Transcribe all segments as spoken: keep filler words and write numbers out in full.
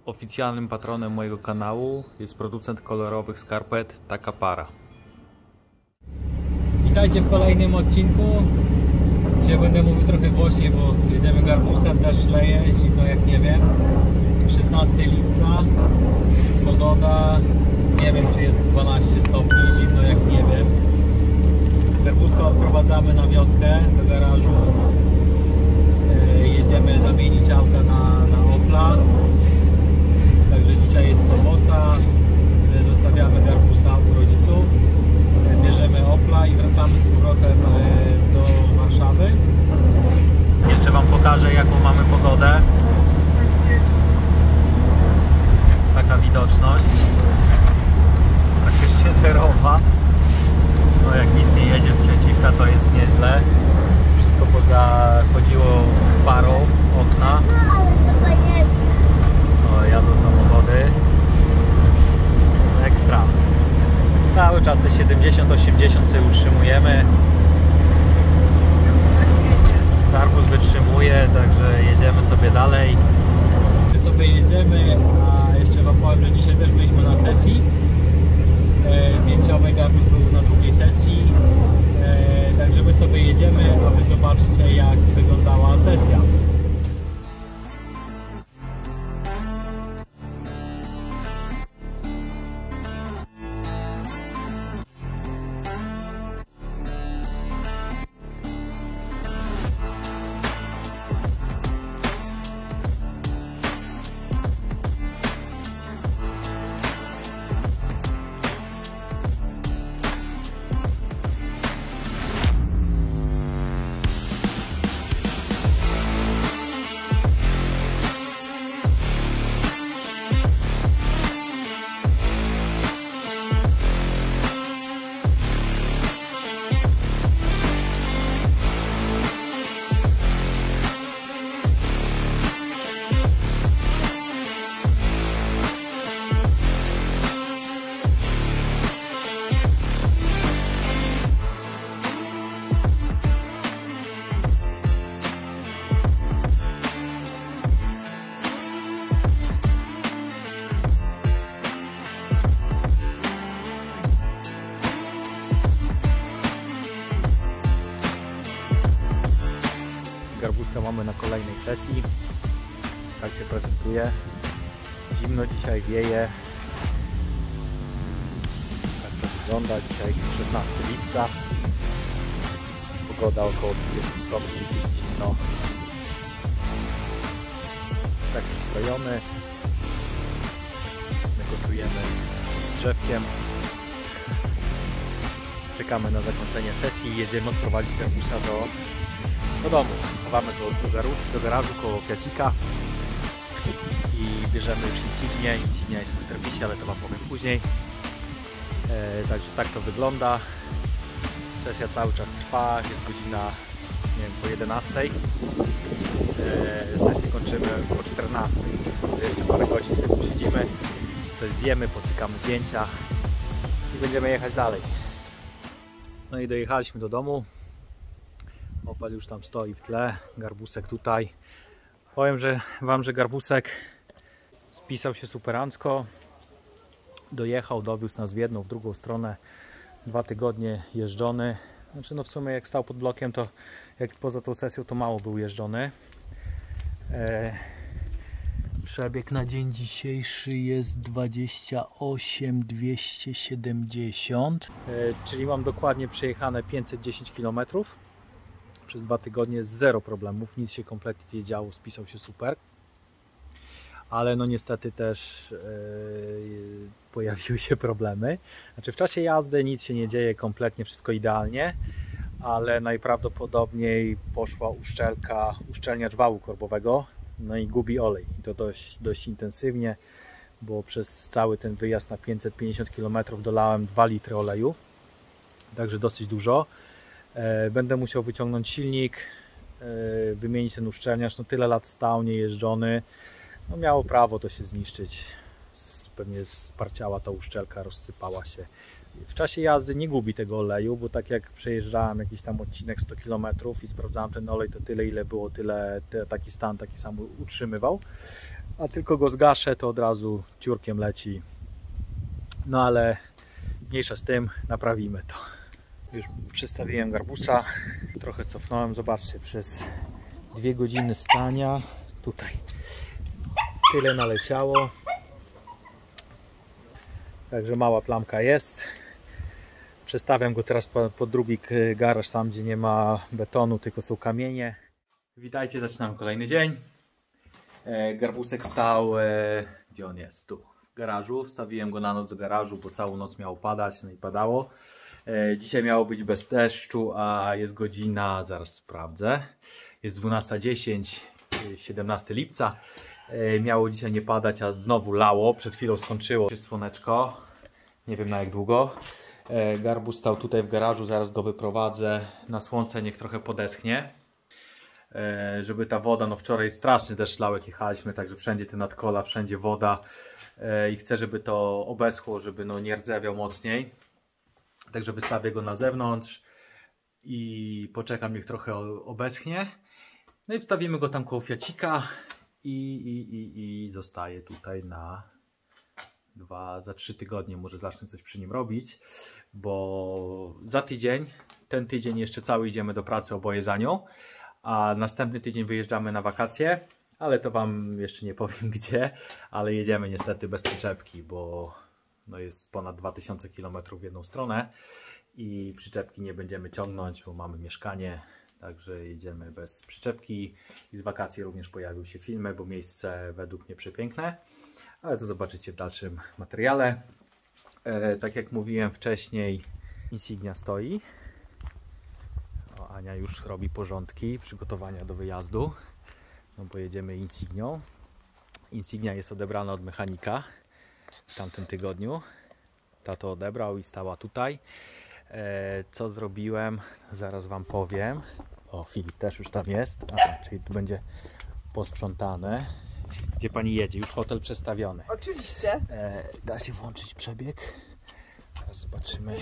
Oficjalnym patronem mojego kanału jest producent kolorowych skarpet Taka Para. Witajcie w kolejnym odcinku. Dzisiaj będę mówił trochę głośniej, bo jedziemy garbusem, deszcz leje, zimno jak nie wiem. szesnastego lipca, pogoda, nie wiem czy jest dwanaście stopni, zimno jak nie wiem. Garbuska odprowadzamy na wioskę, do garażu. Jedziemy zamienić auta na, na Opla. Także dzisiaj jest sobota, zostawiamy garbusa u rodziców, bierzemy Opla i wracamy z powrotem do Warszawy. Jeszcze Wam pokażę, jaką mamy pogodę. Taka widoczność praktycznie zerowa. No jak nic nie jedzie z przeciwka, to jest nieźle. Wszystko pozachodziło parą okna. O, jadą samochody. Ekstra. Cały czas te siedemdziesiąt osiemdziesiąt sobie utrzymujemy. Garbus wytrzymuje, także jedziemy sobie dalej. My sobie jedziemy, a jeszcze Wam powiem, że dzisiaj też byliśmy na sesji zdjęciowej. Garbus był na drugiej sesji. Także my sobie jedziemy, a Wy zobaczcie, jak wyglądała sesja. Garbuska mamy na kolejnej sesji. Tak się prezentuje. Zimno dzisiaj wieje. Tak to wygląda. Dzisiaj szesnastego lipca. Pogoda około dwudziestu stopni. Zimno. Tak przystrojony. My go czujemy drzewkiem. Czekamy na zakończenie sesji i jedziemy odprowadzić garbusa do do domu. Chowamy go do garażu, do garażu koło Fiacika i bierzemy już Insignię. Insignia jest po serwisie, ale to Wam powiem później. E, także tak to wygląda. Sesja cały czas trwa, jest godzina, nie wiem, po jedenastej. E, sesję kończymy po czternastej. Jeszcze parę godzin tylko siedzimy, coś zjemy, pocykamy zdjęcia i będziemy jechać dalej. No i dojechaliśmy do domu. Opel już tam stoi w tle, garbusek tutaj. Powiem że Wam, że garbusek spisał się superancko. Dojechał, dowiózł nas w jedną, w drugą stronę. Dwa tygodnie jeżdżony. Znaczy no w sumie jak stał pod blokiem, to jak poza tą sesją, to mało był jeżdżony. E, przebieg na dzień dzisiejszy jest dwadzieścia osiem tysięcy dwieście siedemdziesiąt. E, czyli mam dokładnie przejechane pięćset dziesięć kilometrów. Przez dwa tygodnie zero problemów, nic się kompletnie nie działo, spisał się super. Ale no niestety też yy, pojawiły się problemy. Znaczy w czasie jazdy nic się nie dzieje, kompletnie wszystko idealnie, ale najprawdopodobniej poszła uszczelka, uszczelniacz wału korbowego, no i gubi olej. I to dość, dość intensywnie, bo przez cały ten wyjazd na pięćset pięćdziesiąt kilometrów dolałem dwa litry oleju, także dosyć dużo. Będę musiał wyciągnąć silnik, wymienić ten uszczelniacz. No tyle lat stał, niejeżdżony. No miało prawo to się zniszczyć. Pewnie sparciała ta uszczelka, rozsypała się. W czasie jazdy nie gubi tego oleju, bo tak jak przejeżdżałem jakiś tam odcinek sto kilometrów i sprawdzałem ten olej, to tyle ile było, tyle te, taki stan taki sam utrzymywał. a tylko go zgaszę, to od razu ciurkiem leci. No ale mniejsza z tym, naprawimy to. Już przestawiłem garbusa, trochę cofnąłem, zobaczcie, przez dwie godziny stania tutaj tyle naleciało, także mała plamka jest. Przestawiam go teraz pod po drugi garaż, tam gdzie nie ma betonu, tylko są kamienie. Witajcie, zaczynam kolejny dzień. E, garbusek stał, e, gdzie on jest? Tu, w garażu. Wstawiłem go na noc do garażu, bo całą noc miało padać, no i padało. E, dzisiaj miało być bez deszczu, a jest godzina, zaraz sprawdzę, jest dwunasta dziesięć, siedemnastego lipca. E, miało dzisiaj nie padać, a znowu lało. Przed chwilą skończyło się słoneczko, nie wiem na jak długo. E, garbus stał tutaj w garażu, zaraz go wyprowadzę na słońce, niech trochę podeschnie. Żeby ta woda, no wczoraj straszny deszcz lał, jak jechaliśmy, także wszędzie te nadkola, wszędzie woda i chcę, żeby to obeschło, żeby no nie rdzewiał mocniej, także wystawię go na zewnątrz i poczekam, niech trochę obeschnie, no i wstawimy go tam koło fiacika i, i, i, i zostaje tutaj na dwa, za trzy tygodnie, może zacznę coś przy nim robić, bo za tydzień, ten tydzień jeszcze cały idziemy do pracy oboje za nią, a następny tydzień wyjeżdżamy na wakacje, ale to Wam jeszcze nie powiem gdzie, ale jedziemy niestety bez przyczepki, bo no jest ponad dwa tysiące kilometrów w jedną stronę i przyczepki nie będziemy ciągnąć, bo mamy mieszkanie, także jedziemy bez przyczepki i z wakacji również pojawią się filmy, bo miejsce według mnie przepiękne, ale to zobaczycie w dalszym materiale. E, tak jak mówiłem wcześniej, Insignia stoi. O, Ania już robi porządki, przygotowania do wyjazdu, no bo jedziemy Insignią. Insignia jest odebrana od mechanika w tamtym tygodniu. Tato odebrał i stała tutaj. E, co zrobiłem? Zaraz Wam powiem. O, Filip też już tam jest. Aha, czyli tu będzie posprzątane. Gdzie Pani jedzie? Już fotel przestawiony. Oczywiście. E, da się włączyć przebieg. Zaraz zobaczymy.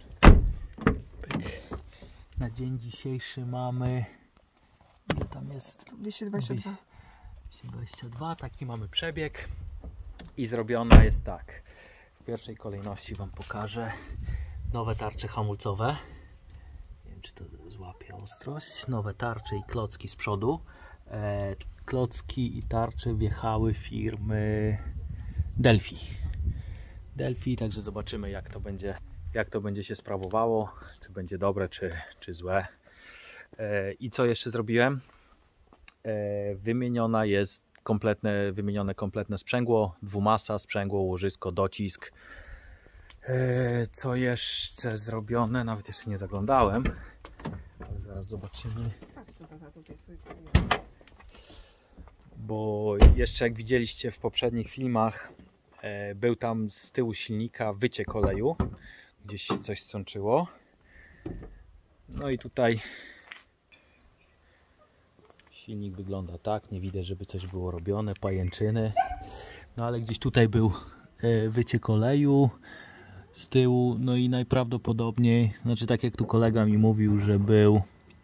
Pyk. Na dzień dzisiejszy mamy, ile tam jest? dwieście dwadzieścia dwa. dwieście dwadzieścia dwa, taki mamy przebieg i zrobiona jest tak. W pierwszej kolejności Wam pokażę nowe tarcze hamulcowe. Nie wiem, czy to złapie ostrość. Nowe tarcze i klocki z przodu. E, klocki i tarcze wjechały firmy Delphi. Delphi, także zobaczymy jak to będzie. Jak to będzie się sprawowało, czy będzie dobre, czy, czy złe. E, I co jeszcze zrobiłem? E, wymieniona jest kompletne, wymienione kompletne sprzęgło, dwumasa, sprzęgło, łożysko, docisk. E, co jeszcze zrobione? Nawet jeszcze nie zaglądałem, ale zaraz zobaczymy. Bo jeszcze jak widzieliście w poprzednich filmach, e, był tam z tyłu silnika wyciek oleju. Gdzieś się coś sączyło. No i tutaj silnik wygląda tak, nie widać, żeby coś było robione, pajęczyny. No ale gdzieś tutaj był wyciek oleju z tyłu, no i najprawdopodobniej, znaczy tak jak tu kolega mi mówił, że był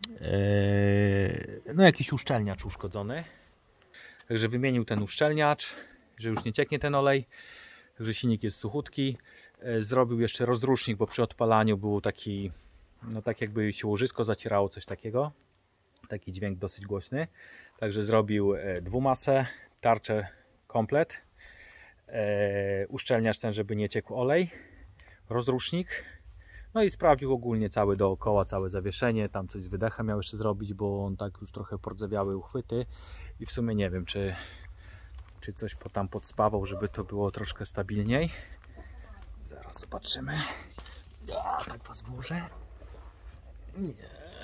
e, no jakiś uszczelniacz uszkodzony. Także wymienił ten uszczelniacz, że już nie cieknie ten olej, że silnik jest suchutki. Zrobił jeszcze rozrusznik, bo przy odpalaniu był taki, no tak jakby się łożysko zacierało, coś takiego. Taki dźwięk dosyć głośny. Także zrobił dwumasę, tarczę komplet, e, uszczelniacz ten, żeby nie ciekł olej, rozrusznik. No i sprawdził ogólnie cały dookoła, całe zawieszenie. Tam coś z wydechem miał jeszcze zrobić, bo on tak już trochę pordzewiały uchwyty. I w sumie nie wiem, czy, czy coś tam podspawał, żeby to było troszkę stabilniej. Zaraz zobaczymy. A, tak was włożę. Nie.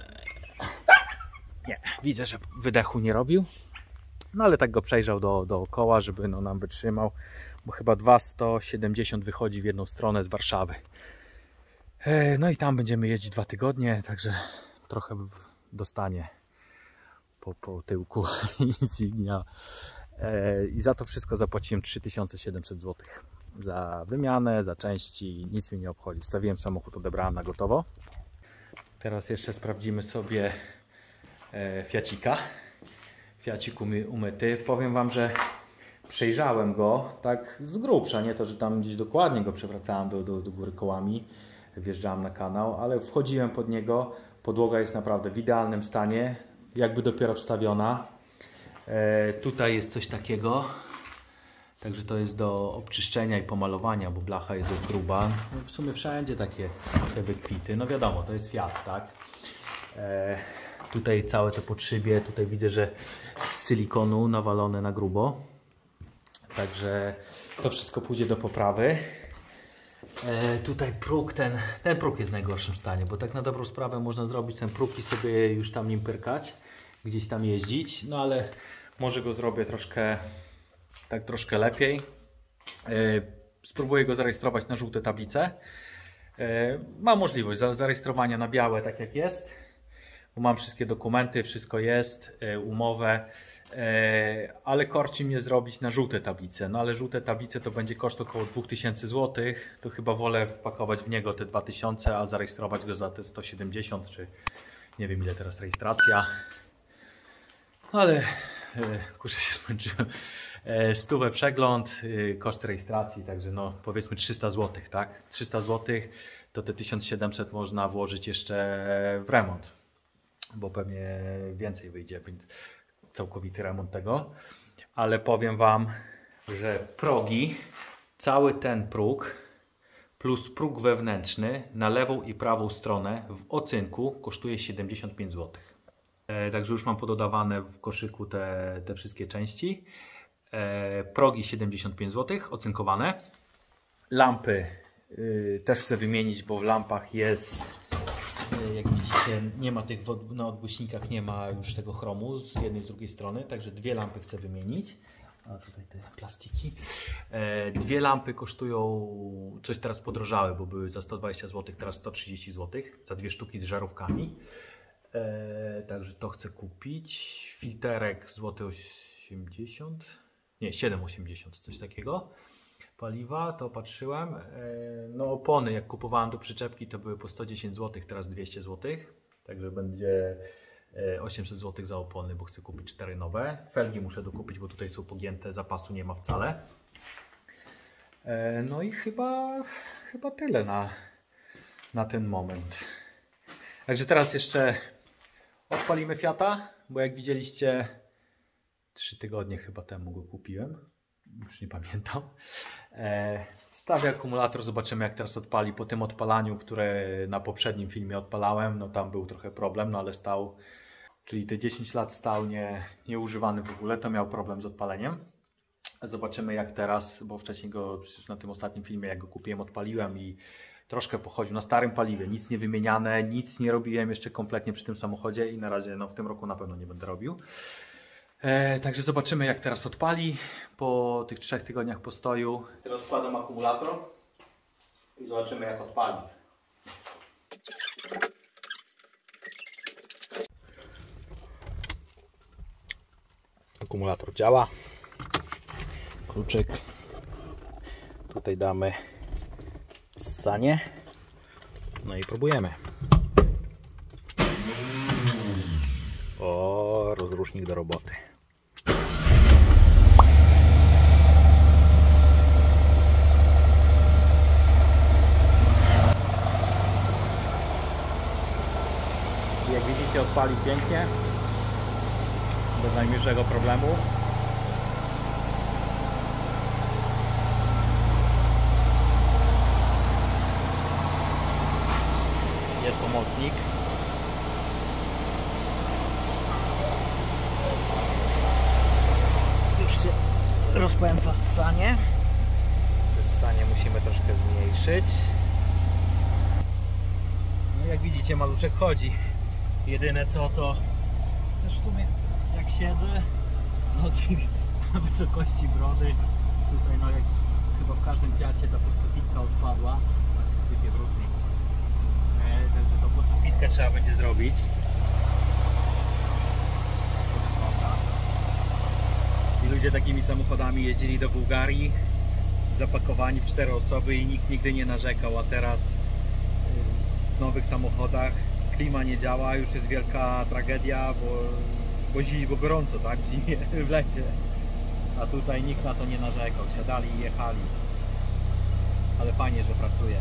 Nie, widzę, że wydechu nie robił. No ale tak go przejrzał do, dookoła, żeby no, nam wytrzymał. Bo chyba dwieście siedemdziesiąt wychodzi w jedną stronę z Warszawy. E, no i tam będziemy jeździć dwa tygodnie, także trochę dostanie po, po tyłku Insignia. E, I za to wszystko zapłaciłem trzy tysiące siedemset złotych. Za wymianę, za części, nic mnie nie obchodzi. Wstawiłem samochód, odebrałem na gotowo. Teraz jeszcze sprawdzimy sobie e, Fiacika. Fiacik umy, umyty. Powiem Wam, że przejrzałem go tak z grubsza, nie to, że tam gdzieś dokładnie go przewracałem do, do, do góry kołami, wjeżdżałem na kanał, ale wchodziłem pod niego, podłoga jest naprawdę w idealnym stanie, jakby dopiero wstawiona. E, tutaj jest coś takiego, także to jest do obczyszczenia i pomalowania, bo blacha jest dość gruba. No w sumie wszędzie takie te wykwity, no wiadomo, to jest Fiat, tak? E, tutaj całe to podszybie, tutaj widzę, że z silikonu nawalone na grubo. Także to wszystko pójdzie do poprawy. E, tutaj próg, ten, ten próg jest w najgorszym stanie, bo tak na dobrą sprawę można zrobić ten próg i sobie już tam nim pyrkać, gdzieś tam jeździć, no ale może go zrobię troszkę, tak troszkę lepiej. E, spróbuję go zarejestrować na żółte tablice. E, mam możliwość zarejestrowania na białe, tak jak jest, bo mam wszystkie dokumenty, wszystko jest, e, umowę. Ale korci mnie zrobić na żółte tablice, no ale żółte tablice to będzie koszt około dwa tysiące złotych, to chyba wolę wpakować w niego te dwa tysiące, a zarejestrować go za te sto siedemdziesiąt, czy nie wiem ile teraz rejestracja, no ale kurczę się zmęczyłem, stówę przegląd, koszt rejestracji, także no powiedzmy trzysta złotych, tak, trzysta złotych to te tysiąc siedemset można włożyć jeszcze w remont, bo pewnie więcej wyjdzie, całkowity remont tego, ale powiem Wam, że progi, cały ten próg plus próg wewnętrzny na lewą i prawą stronę w ocynku kosztuje siedemdziesiąt pięć złotych. E, także już mam pododawane w koszyku te, te wszystkie części. E, progi siedemdziesiąt pięć złotych, ocynkowane. Lampy y, też chcę wymienić, bo w lampach jest, jak widzicie, nie ma tych na odbłyśnikach, nie ma już tego chromu z jednej i z drugiej strony, także dwie lampy chcę wymienić. A tutaj te plastiki. E, dwie lampy kosztują, coś teraz podrożały, bo były za sto dwadzieścia złotych, teraz sto trzydzieści złotych za dwie sztuki z żarówkami. E, także to chcę kupić. Filterek złoty osiemdziesiąt, nie, siedem osiemdziesiąt, coś takiego. Paliwa, to patrzyłem. No opony, jak kupowałem do przyczepki, to były po sto dziesięć złotych, teraz dwieście złotych. Także będzie osiemset złotych za opony, bo chcę kupić cztery nowe. Felgi muszę dokupić, bo tutaj są pogięte, zapasu nie ma wcale. No i chyba, chyba tyle na, na ten moment. Także teraz jeszcze odpalimy Fiata, bo jak widzieliście, trzy tygodnie chyba temu go kupiłem. Już nie pamiętam. E, wstawię akumulator, zobaczymy jak teraz odpali. Po tym odpalaniu, które na poprzednim filmie odpalałem, no tam był trochę problem, no ale stał, czyli te dziesięć lat stał nie, nieużywany w ogóle, to miał problem z odpaleniem. Zobaczymy jak teraz, bo wcześniej go przecież na tym ostatnim filmie, jak go kupiłem, odpaliłem i troszkę pochodził na starym paliwie, nic nie wymieniane, nic nie robiłem jeszcze kompletnie przy tym samochodzie i na razie no, w tym roku na pewno nie będę robił. E, także zobaczymy jak teraz odpali po tych trzech tygodniach postoju. Teraz wkładam akumulator i zobaczymy jak odpali. Akumulator działa. Kluczyk. Tutaj damy ssanie. No i próbujemy. O, rozrusznik do roboty. Jak widzicie, odpali pięknie, bez najmniejszego problemu. Jest pomocnik. Już się rozpędza ssanie. Ssanie musimy troszkę zmniejszyć. No jak widzicie, maluszek chodzi. Jedyne co to też w sumie jak siedzę, nogi na wysokości brody. Tutaj no jak chyba w każdym Fiacie ta podsufitka odpadła. Patrzcie, sypie brudzi. E, także tą podsufitkę trzeba będzie zrobić. I ludzie takimi samochodami jeździli do Bułgarii, zapakowani w cztery osoby i nikt nigdy nie narzekał, a teraz w nowych samochodach klima nie działa, już jest wielka tragedia, bo, bo, zi, bo gorąco, tak, w zimie, w lecie. A tutaj nikt na to nie narzekał, siadali i jechali. Ale fajnie, że pracuje.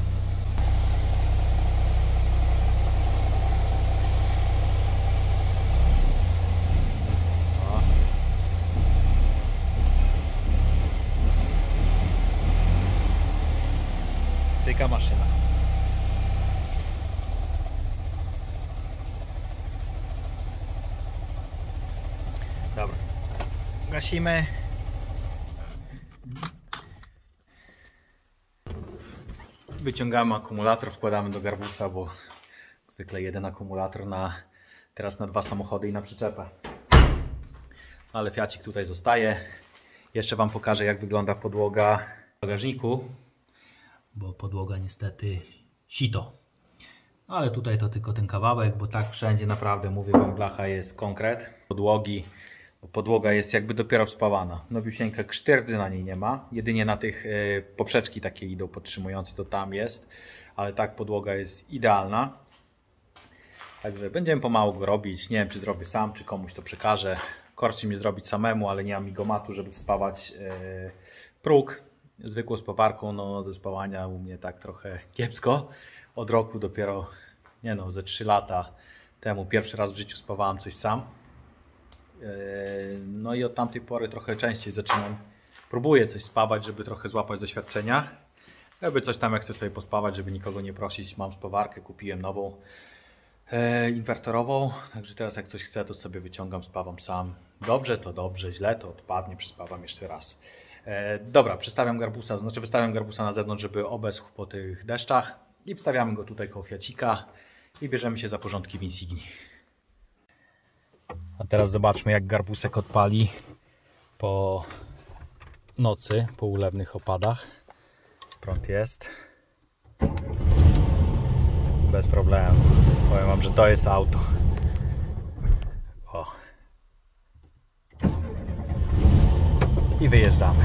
O. Cyka maszyna. Dobra. Gasimy. Wyciągamy akumulator, wkładamy do garbusa, bo zwykle jeden akumulator na, teraz na dwa samochody i na przyczepę. Ale Fiacik tutaj zostaje. Jeszcze Wam pokażę, jak wygląda podłoga w bagażniku, bo podłoga niestety sito. Ale tutaj to tylko ten kawałek, bo tak wszędzie naprawdę, mówię Wam, blacha jest konkret. Podłogi, bo podłoga jest jakby dopiero wspawana. Nowiusieńka, szterdzy na niej nie ma. Jedynie na tych y, poprzeczki takie idą podtrzymujące, to tam jest. Ale tak podłoga jest idealna. Także będziemy pomału go robić. Nie wiem, czy zrobię sam, czy komuś to przekażę. Korci mnie zrobić samemu, ale nie mam migomatu, żeby wspawać y, próg. Zwykłą spawarką, no ze spawania u mnie tak trochę kiepsko. Od roku dopiero, nie no, ze trzy lata temu pierwszy raz w życiu spawałem coś sam. No i od tamtej pory trochę częściej zaczynam, próbuję coś spawać, żeby trochę złapać doświadczenia. Jakby coś tam, jak chcę sobie pospawać, żeby nikogo nie prosić, mam spawarkę, kupiłem nową e, inwertorową, także teraz jak coś chcę, to sobie wyciągam, spawam sam. Dobrze to dobrze, źle to odpadnie, przespawam jeszcze raz. E, dobra, przestawiam garbusa, znaczy wystawiam garbusa na zewnątrz, żeby obeschł po tych deszczach i wstawiamy go tutaj koło Fiacika i bierzemy się za porządki w Insigni. A teraz zobaczmy, jak garbusek odpali po nocy, po ulewnych opadach. Prąd jest. Bez problemu. Powiem Wam, że to jest auto. O. I wyjeżdżamy.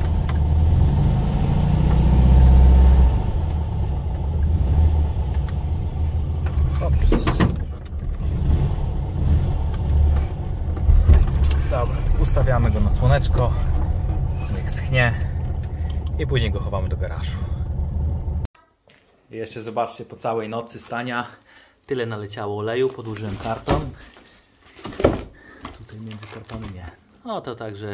Ops. Dobra, ustawiamy go na słoneczko, niech schnie i później go chowamy do garażu. I jeszcze zobaczcie, po całej nocy stania tyle naleciało oleju, podłożyłem karton. Tutaj między kartony nie. No to także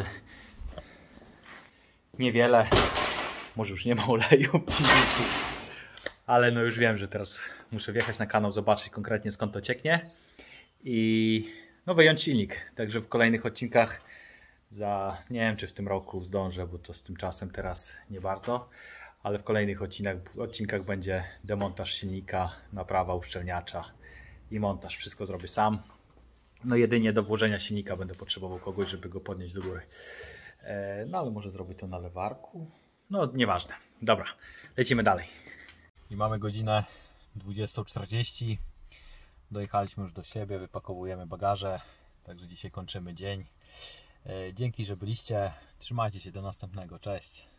niewiele, może już nie ma oleju, ale no już wiem, że teraz muszę wjechać na kanał, zobaczyć konkretnie, skąd to cieknie i no wyjąć silnik. Także w kolejnych odcinkach, za nie wiem, czy w tym roku zdążę, bo to z tym czasem teraz nie bardzo, ale w kolejnych odcinkach, odcinkach będzie demontaż silnika, naprawa uszczelniacza i montaż. Wszystko zrobię sam. No jedynie do włożenia silnika będę potrzebował kogoś, żeby go podnieść do góry. No ale może zrobię to na lewarku. No nieważne. Dobra, lecimy dalej. I mamy godzinę dwudziestą czterdzieści. Dojechaliśmy już do siebie, wypakowujemy bagaże. Także dzisiaj kończymy dzień. Dzięki, że byliście. Trzymajcie się, do następnego. Cześć.